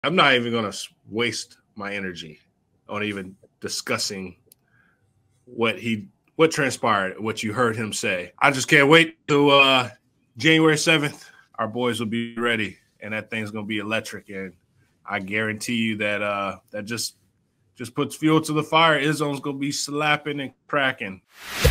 I'm not even going to waste my energy on even discussing what transpired, what you heard him say. I just can't wait till January 7th. Our boys will be ready, and that thing's going to be electric. And I guarantee you that that just puts fuel to the fire. Izzone's going to be slapping and cracking.